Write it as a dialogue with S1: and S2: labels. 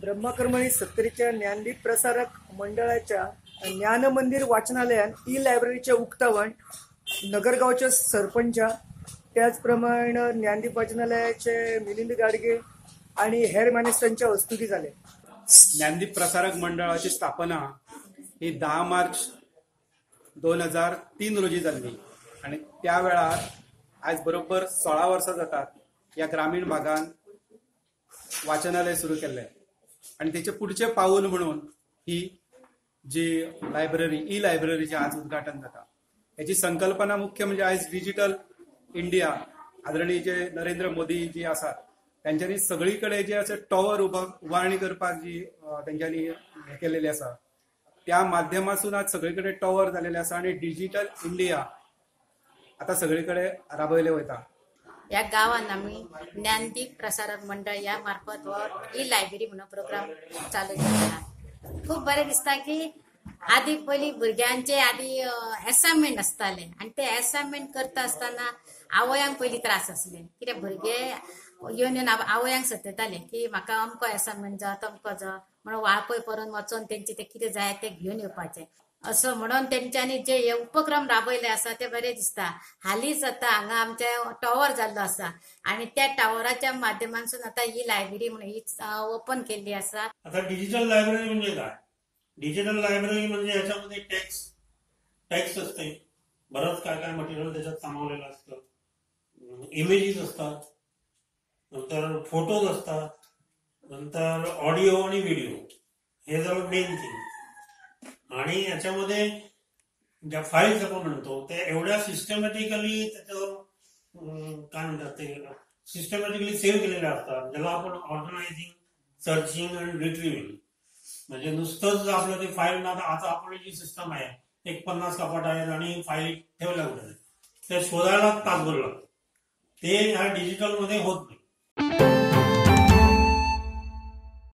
S1: ब्रह्मकर्मणी सत्तरीच्या ज्ञानदीप प्रसारक मंडळाच्या ज्ञान मंदिर वाचनालयान ई लायब्ररीचे उक्तावण नगरगावचे सरपंच त्याचप्रमाणे ज्ञानदीप वाचनालयाचे मिलिंद गाडगे आणि हेर मानेस्तांच्या हस्तुकी झाले.
S2: ज्ञानदीप प्रसारक मंडळाची स्थापना ही 10 मार्च 2003 रोजी झाली आणि त्या वेळार आज बरोबर 16 वर्सां जातात या ग्रामीण भागात वाचनालय सुरू केले आणि त्याचे पुढचे पाऊल म्हणून ही जी लायब्ररी ई लायब्ररीचे आज उद्घाटन जाता. याची संकल्पना मुख्य म्हणजे आज डिजिटल इंडिया आदरणीय जे नरेंद्र मोदी जी आसात त्यांच्यानी सगळीकडे जे असे टॉवर उभारणी करपाक जी त्यांच्यानी हे केलेली आसा त्या माध्यमातून आज सगळीकडे टॉवर झालेले आसा आणि डिजिटल इंडिया आता सगळीकडे राबवले वयता.
S3: या गावात आम्ही ज्ञानदीप प्रसारक मंडळ या मार्फत ई लायब्ररी म्हणून प्रोग्राम चालू केला. खूप बरे दिसता की आधी पहिली भुरग्यांचे आधी असाइनमेंट असताले आणि ते असाइनमेंट करता असताना आवयांक पहिली त्रास असले कित्याक भुरगे येवन येवन आवयांक सतयताले की म्हाका अमको असाइनमेंट जा तमको जा म्हणून वाळपय परत वचून तेंचे ते कितें जाय ते घेवन येवपाचे असं म्हणून तेंच्यांनी जे हे उपक्रम राबयले आसा ते बरे दिसता. हालींच आता हांगा आमचे टॉवर जाल्लो आसा आणि त्या टॉवराच्या माध्यमांतून आता ही लायब्ररी म्हणून ही ओपन केल्ली आसा.
S4: आता डिजिटल लायब्ररी म्हणजे काय? डिजिटल लायब्ररी म्हणजे याच्यामध्ये टेक्स्ट असते, बरंच काय काय मटेरियल त्याच्यात सामावलेलं असतं, इमेजेस असतात, नंतर फोटोज असतात, नंतर ऑडिओ आणि व्हिडिओ हे झालं मेन थिंग. आणि याच्यामध्ये ज्या फाईल्स आपण म्हणतो ते एवढ्या सिस्टमॅटिकली त्याच्यावर काय म्हणतात ते सिस्टमॅटिकली सेव्ह केलेल्या असतात ज्याला आपण ऑर्गनायझिंग, सर्चिंग आणि रिट्रिव्हिंग म्हणजे नुसतंच आपलं ते फाईल आता आपली जी सिस्टम आहे एक 50 कपाट आहेत आणि फाईल ठेवल्या कुठे ते शोधायला तासभर लागतं. ते ह्या डिजिटल मध्ये होत नाही.